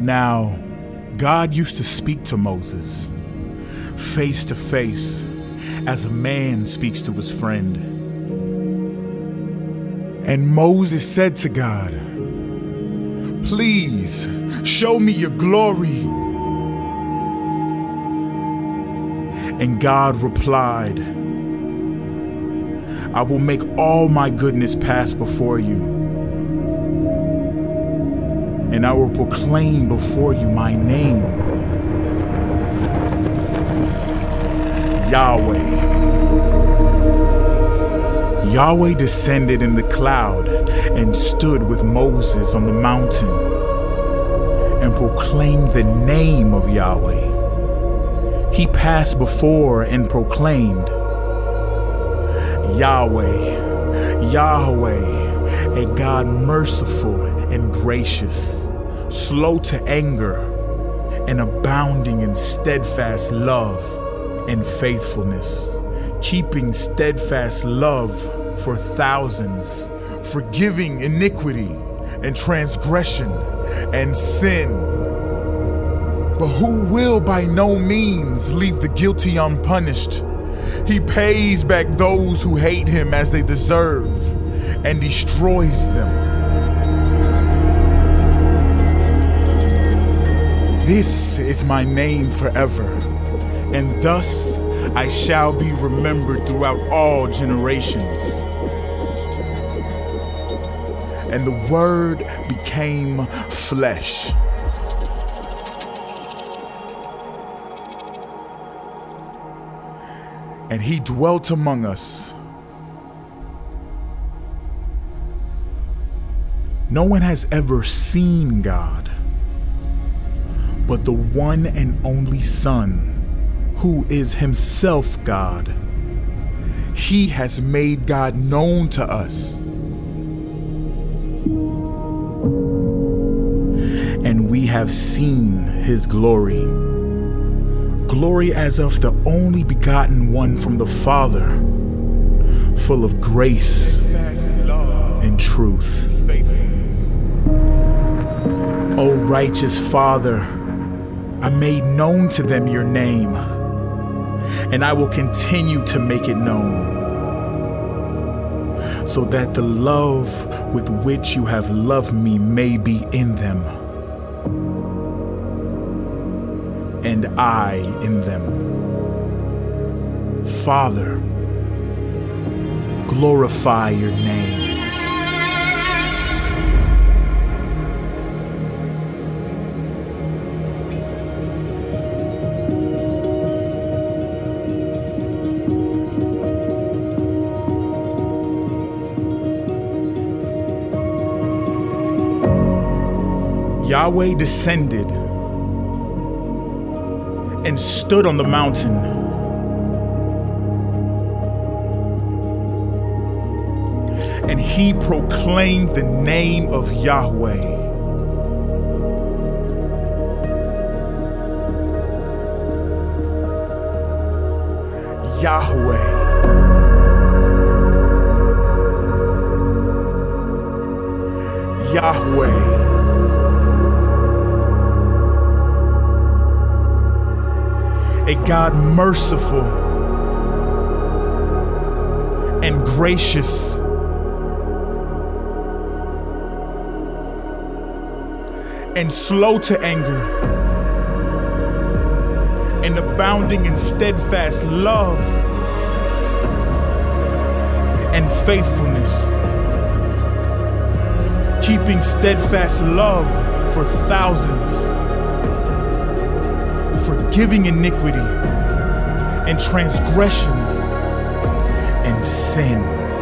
Now, God used to speak to Moses, face to face, as a man speaks to his friend. And Moses said to God, "Please, show me your glory." And God replied, "I will make all my goodness pass before you, and I will proclaim before you my name, Yahweh." Yahweh descended in the cloud and stood with Moses on the mountain and proclaimed the name of Yahweh. He passed before and proclaimed, "Yahweh, Yahweh, a God merciful and gracious, slow to anger, and abounding in steadfast love and faithfulness, keeping steadfast love for thousands, forgiving iniquity and transgression and sin, but who will by no means leave the guilty unpunished. He pays back those who hate him as they deserve and destroys them. This is my name forever, and thus I shall be remembered throughout all generations." And the Word became flesh. And he dwelt among us. No one has ever seen God, but the one and only Son, who is himself God. He has made God known to us. And we have seen his glory. Glory as of the only begotten one from the Father, full of grace and truth. O righteous Father, I made known to them your name, and I will continue to make it known, so that the love with which you have loved me may be in them, and I in them. Father, glorify your name. Yahweh descended and stood on the mountain. And he proclaimed the name of Yahweh. Yahweh. Yahweh. A God merciful and gracious, and slow to anger, and abounding in steadfast love and faithfulness, keeping steadfast love for thousands, forgiving iniquity and transgression and sin.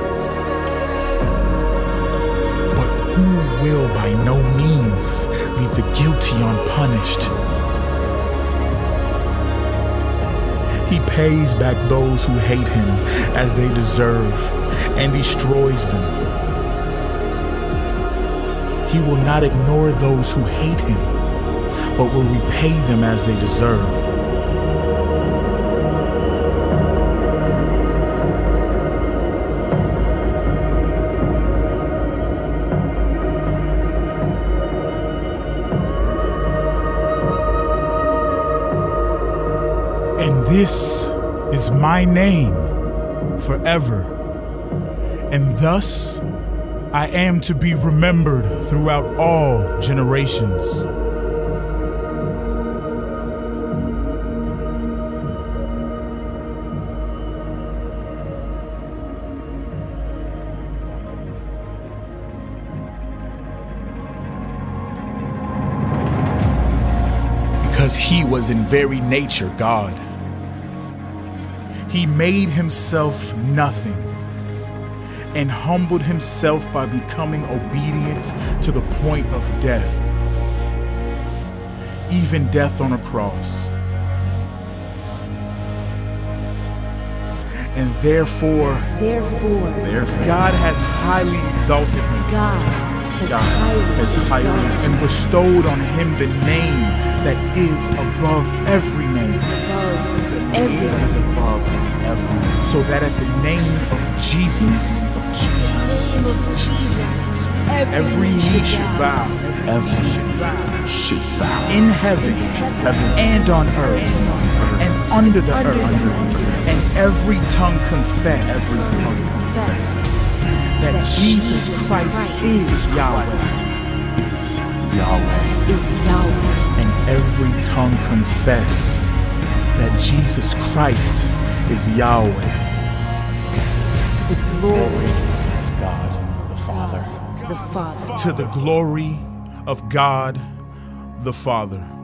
But who will by no means leave the guilty unpunished? He pays back those who hate him as they deserve and destroys them. He will not ignore those who hate him, but will repay them as they deserve. This is my name forever, and thus I am to be remembered throughout all generations. Because he was in very nature God. He made himself nothing and humbled himself by becoming obedient to the point of death, even death on a cross. And therefore, God has highly exalted him. God has highly exalted and bestowed on him the name that is above every name. So that at the name of Jesus, every knee should bow. In heaven and on earth and under the earth, and every tongue confess that Jesus Christ is Yahweh. And every tongue confess that Jesus Christ is Yahweh. To the glory of God the Father. The Father. To the glory of God the Father.